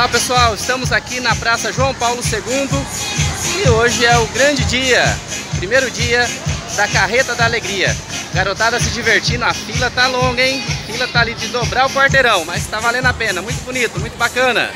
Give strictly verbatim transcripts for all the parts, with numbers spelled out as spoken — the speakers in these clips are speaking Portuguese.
Fala pessoal, estamos aqui na Praça João Paulo segundo e hoje é o grande dia, primeiro dia da Carreta da Alegria. Garotada se divertindo, a fila tá longa, hein? A fila tá ali de dobrar o quarteirão, mas tá valendo a pena, muito bonito, muito bacana.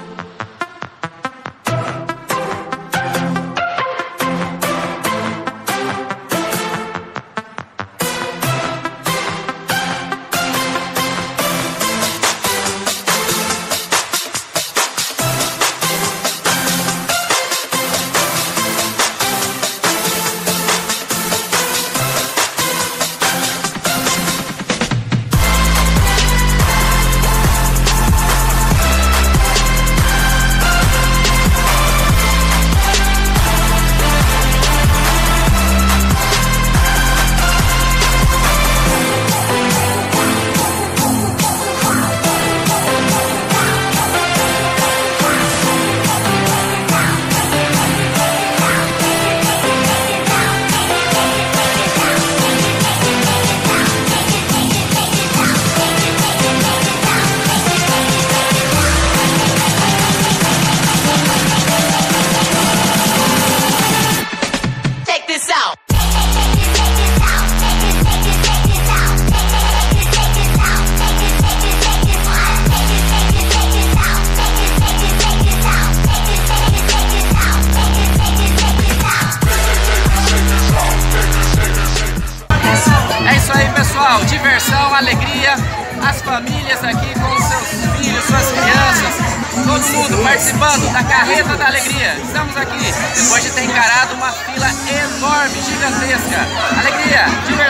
Diversão, alegria, as famílias aqui com seus filhos, suas crianças, todo mundo participando da Carreta da Alegria. Estamos aqui depois de ter encarado uma fila enorme, gigantesca. Alegria, diversão.